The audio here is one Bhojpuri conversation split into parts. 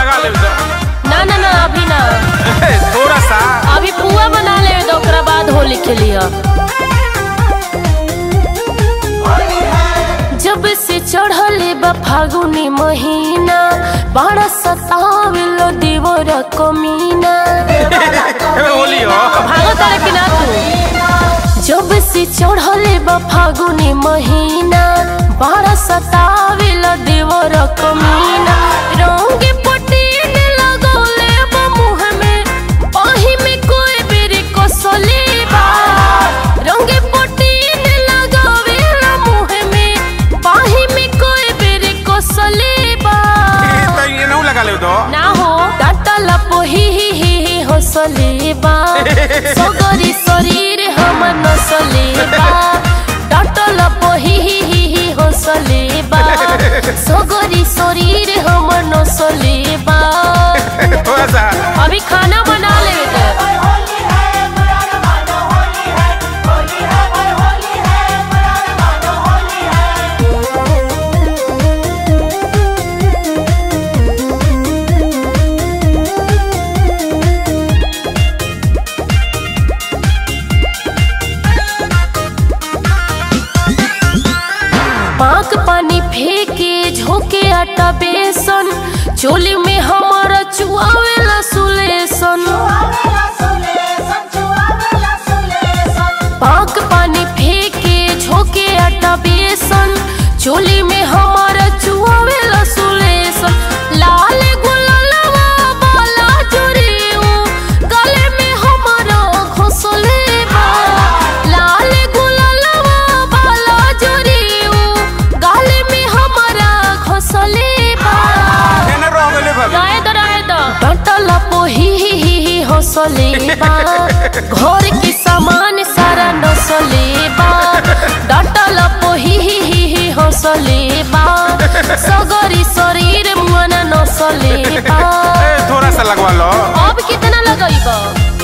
लगा ले ना ना ना अभी ना थोड़ा सा अभी पुआ बना ले तो ओकरा बाद होली खेलिया। जब से चढ़ले बा फागुनी महीना बड़ा सतावेलो दीवर कमीना होली हो भागत रे कि ना तू। जब से चढ़ले बा फागुनी महीना बड़ा सतावेलो दीवर कमीना रंग पटीन लगौले बा मुंह में पाही में कोई बेरी कोसले बा रंग पटीन लगावेला मुंह में पाही में कोई बेरी कोसले बा तो ये ना लगा ले तो ना हो डाटला पोही हंसले बा सगरी शरीर हम नसले बा डाटला पोही हंसले बा सगरी शरीर हम नसले बा। अभी खाना बना ले पाक पानी फेंके झोंके आटा बेसन चोली में हमारा चुआवेला सुलेसन। पाक पानी फेंके झोंके आटा बेसन चोली में हमारा चुआवेला सुलेसन। लाल गुलालवा बाला जोरियो गले में हमारा घोंसले बा लाल गुलालवा बाला जोरियो गले में हमारा घोंसले बा डटला पोही हंसले बा घर के सामान सारा नसले बा डटला पोही हंसले बा सगरी शरीर मुआना नसले बा। थोड़ा सा लगवा लो अब कितना लगइबा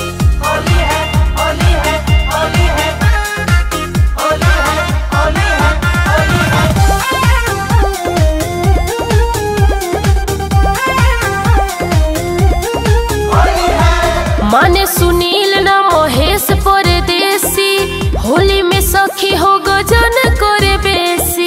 माने सुनील ना महेश परदेसी होली में सखी हो गजन करे बेसी।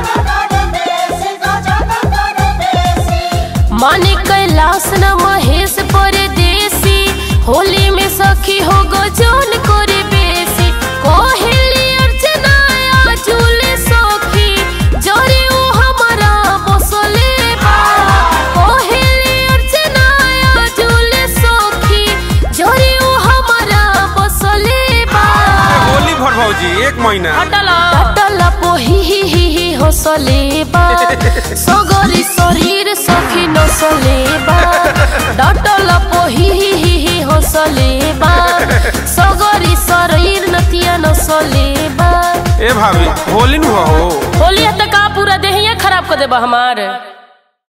माने कैलाश ना महेश परदेसी होली में सखी हो गजन करे बेसी। कोहेली अर्चना आजुले सखी जरे ओ हमारा बसले बा कोहेली अर्चना आजुले सखी जरे ओ हमारा बसले बा। होली भर भौजी एक महीना डटला पोही हंसले बा सगरी शरीर सखी नसले बा डटला पोही हंसले बा सगरी शरीर नतिया नसले बा। ए भाभी होली नु हो होली त का पूरा देहिया खराब कर देबा हमार।